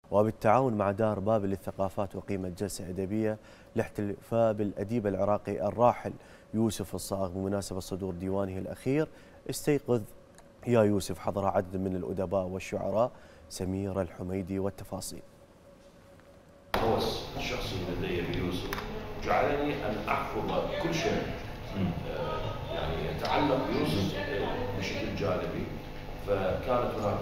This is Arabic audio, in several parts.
وبالتعاون مع دار بابل للثقافات أقيمت جلسة أدبية لاحتفاء بالأديب العراقي الراحل يوسف الصاغ بمناسبة صدور ديوانه الأخير استيقظ يا يوسف. حضر عدد من الأدباء والشعراء. سمير الحميدي والتفاصيل. الهوس الشخصي لدي بيوسف جعلني أن أحفظ كل شيء يعني يتعلق بيوسف بشكل جانبي. فكانت هناك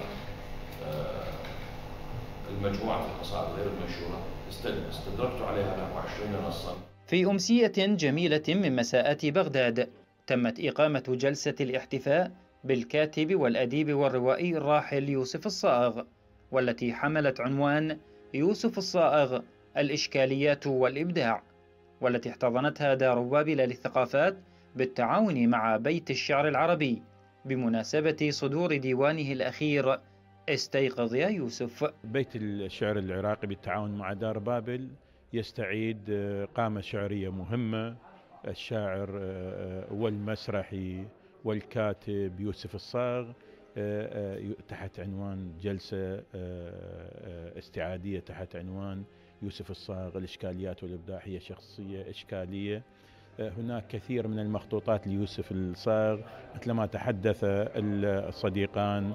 المجموعة القصائد غير المنشورة استدركت عليها نحو 20 نصا. في أمسية جميلة من مساءات بغداد تمت إقامة جلسة الاحتفاء بالكاتب والأديب والروائي الراحل يوسف الصاغ، والتي حملت عنوان يوسف الصاغ الإشكاليات والإبداع، والتي احتضنتها دار بابل للثقافات بالتعاون مع بيت الشعر العربي بمناسبة صدور ديوانه الأخير استيقظ يا يوسف. بيت الشعر العراقي بالتعاون مع دار بابل يستعيد قامة شعرية مهمة. الشاعر والمسرحي والكاتب يوسف الصاغ تحت عنوان جلسة استعادية تحت عنوان يوسف الصاغ الإشكاليات والإبداع. هي شخصية إشكالية. هناك كثير من المخطوطات ليوسف الصاغ مثل ما تحدث الصديقان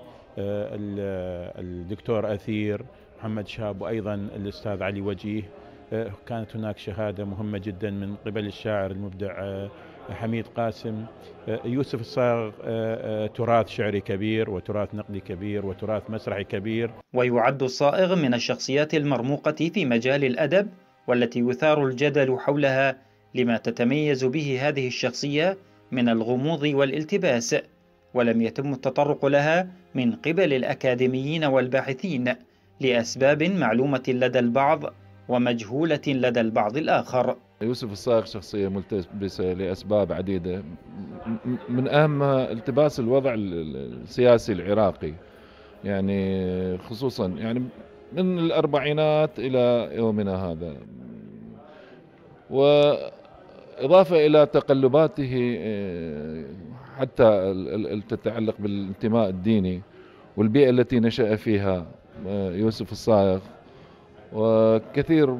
الدكتور أثير محمد شاب وأيضا الأستاذ علي وجيه. كانت هناك شهادة مهمة جدا من قبل الشاعر المبدع حميد قاسم. يوسف الصاغ تراث شعري كبير وتراث نقدي كبير وتراث مسرحي كبير. ويعد الصائغ من الشخصيات المرموقة في مجال الأدب، والتي يثار الجدل حولها لما تتميز به هذه الشخصية من الغموض والالتباس، ولم يتم التطرق لها من قبل الأكاديميين والباحثين لأسباب معلومة لدى البعض ومجهولة لدى البعض الآخر. يوسف الصاغ شخصية ملتبسة لأسباب عديدة، من أهمها التباس الوضع السياسي العراقي، يعني خصوصا يعني من الأربعينات إلى يومنا هذا، وإضافة إلى تقلباته حتى تتعلق بالانتماء الديني والبيئة التي نشأ فيها يوسف الصاغ، وكثير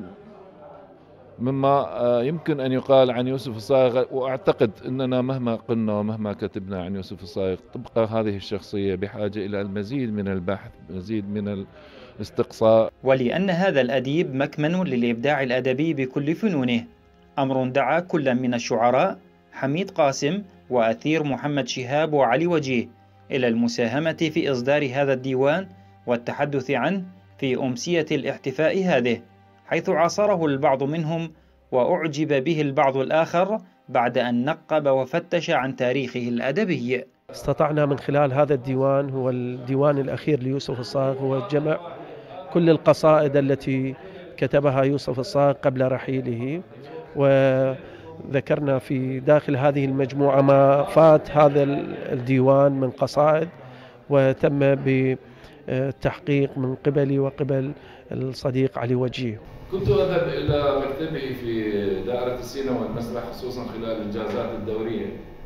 مما يمكن أن يقال عن يوسف الصاغ. وأعتقد أننا مهما قلنا ومهما كتبنا عن يوسف الصاغ تبقى هذه الشخصية بحاجة إلى المزيد من البحث، مزيد من الاستقصاء. ولأن هذا الأديب مكمن للإبداع الأدبي بكل فنونه، أمر دعا كل من الشعراء حميد قاسم وأثير محمد شهاب وعلي وجيه إلى المساهمة في إصدار هذا الديوان والتحدث عنه في أمسية الاحتفاء هذه، حيث عاصره البعض منهم وأعجب به البعض الآخر بعد أن نقب وفتش عن تاريخه الأدبي. استطعنا من خلال هذا الديوان، هو الديوان الأخير ليوسف الصاغ، هو جمع كل القصائد التي كتبها يوسف الصاغ قبل رحيله، وذكرنا في داخل هذه المجموعة ما فات هذا الديوان من قصائد، وتم بالتحقيق من قبلي وقبل الصديق علي وجيه. كنت أذهب إلى مكتبه في دائرة السينما والمسرح خصوصا خلال الإجازات الدورية،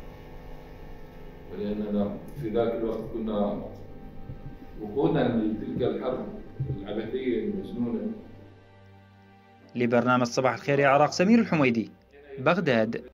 ولأننا في ذاك الوقت كنا وقودا لتلك الحرب العبثية المجنونة. لبرنامج صباح الخير يا عراق، سمير الحميدي، بغداد.